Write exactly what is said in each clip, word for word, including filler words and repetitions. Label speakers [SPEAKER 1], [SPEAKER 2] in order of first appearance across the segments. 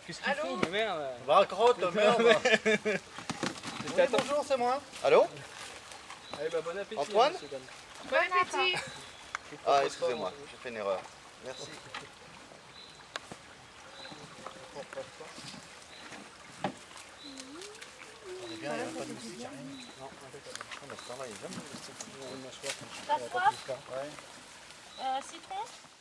[SPEAKER 1] Qu'est-ce qu'il faut, mais merde.
[SPEAKER 2] Va, crotte, merde.
[SPEAKER 1] Oui,
[SPEAKER 2] bonjour, c'est moi. Allô?
[SPEAKER 1] Allez, bah, bon appétit.
[SPEAKER 2] Antoine?
[SPEAKER 3] Bon appétit.
[SPEAKER 2] Ah, excusez-moi, j'ai fait une erreur. Merci. On est bien, il n'y a même pas de musique, il n'y a rien. Non, on a ça là, il n'y a jamais de musique.
[SPEAKER 3] T'as soif?
[SPEAKER 2] Ouais.
[SPEAKER 3] Euh, citron?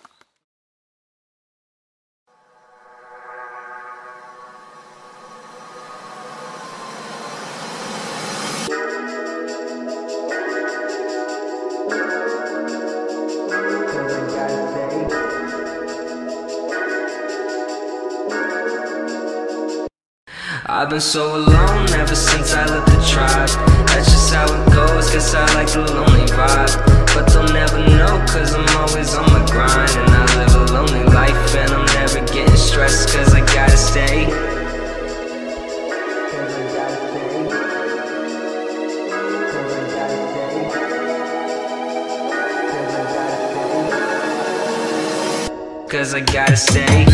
[SPEAKER 4] I've been so alone ever since I left the tribe. That's just how it goes, guess I like the lonely vibe. But they'll never know, cause I'm always on my grind. And I live a lonely life and I'm never getting stressed, cause I gotta stay. Cause I gotta stay.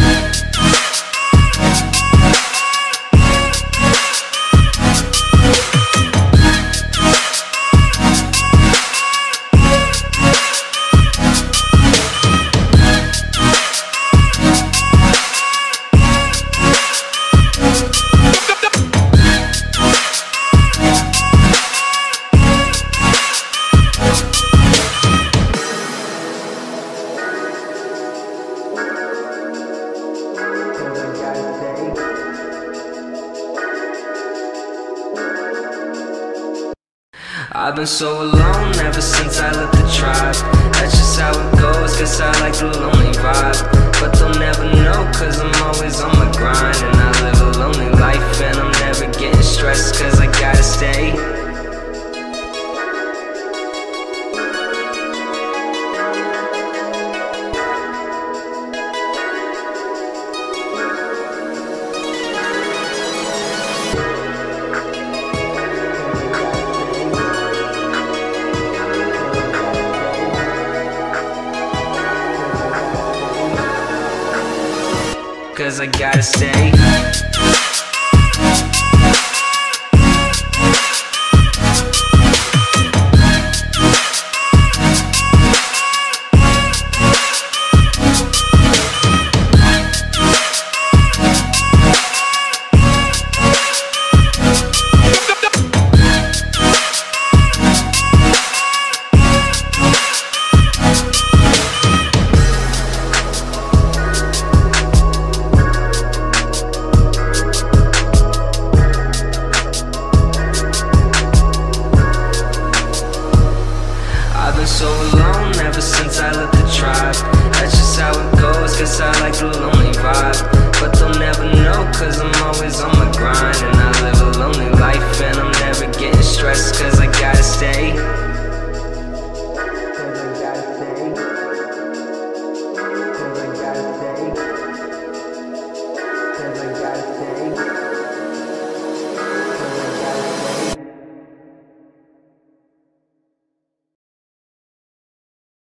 [SPEAKER 4] I've been so alone ever since I left the tribe. That's just how it goes, guess I like the lonely vibe. But they'll never know, cause I'm always on my grind. And I live a lonely life and I'm never getting stressed, cause I gotta stay. Cause I gotta stay. So alone ever since I left the tribe. That's just how it goes, guess I like the lonely vibe. But they'll never know, cause I'm always on my grind. And